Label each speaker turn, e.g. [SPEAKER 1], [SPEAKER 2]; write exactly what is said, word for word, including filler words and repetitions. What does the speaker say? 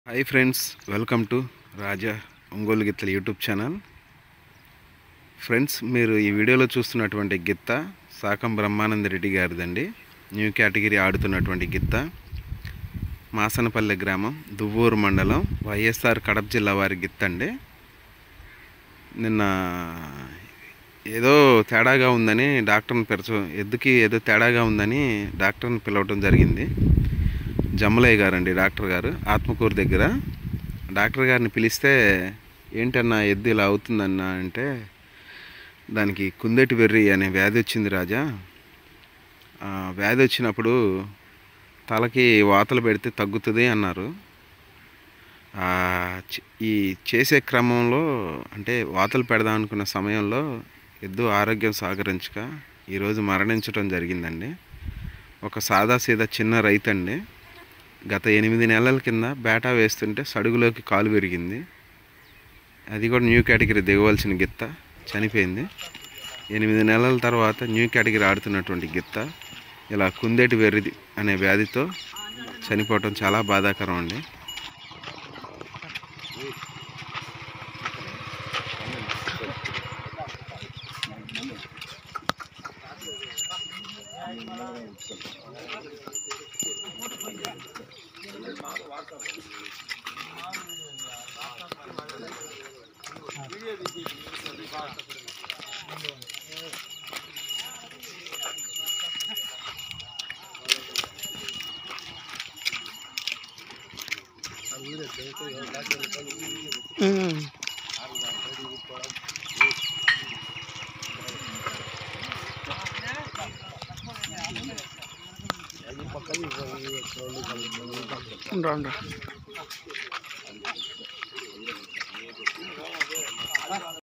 [SPEAKER 1] Hi friends, welcome to Raja Ongole గిత్తల YouTube channel. Friends, మీరు ఈ వీడియోలో చూస్తున్నటువంటి గిత్త సాకం బ్రహ్మానంద రెడ్డి గారిదండి. న్యూ కేటగిరీ ఆడుతున్నటువంటి గిత్త మాసనపల్లె గ్రామం, దువ్వూరు మండలం, వైఎస్ఆర్ కడప జిల్లా వారి గిత్త అండి. నిన్న ఏదో తేడాగా ఉందని డాక్టర్ని పిలచ ఎద్దుకి ఏదో తేడాగా ఉందని డాక్టర్ని పిలవటం జరిగింది. జమ్మలయ్య గారండి డాక్టర్ గారు, ఆత్మకూరు దగ్గర. డాక్టర్ గారిని పిలిస్తే ఏంటన్నా ఎద్దు ఇలా అవుతుందన్నా అంటే, దానికి కుందేటి వెర్రి అనే వ్యాధి వచ్చింది రాజా. వ్యాధి వచ్చినప్పుడు తలకి వాతలు పెడితే తగ్గుతుంది అన్నారు. ఈ చేసే క్రమంలో అంటే వాతలు పెడదాం అనుకున్న సమయంలో ఎద్దు ఆరోగ్యం సహకరించక ఈరోజు మరణించడం జరిగిందండి. ఒక సాదాసీదా చిన్న రైతు అండి. గత ఎనిమిది నెలల కింద బేటా వేస్తుంటే సడుగులోకి కాలు విరిగింది. అది కూడా న్యూ కేటగిరీ దిగవలసిన గిత్త చనిపోయింది. ఎనిమిది నెలల తర్వాత న్యూ కేటగిరీ ఆడుతున్నటువంటి గిత్త ఇలా కుందేటి వెర్రి అనే వ్యాధితో చనిపోవటం చాలా బాధాకరం అండి.
[SPEAKER 2] రా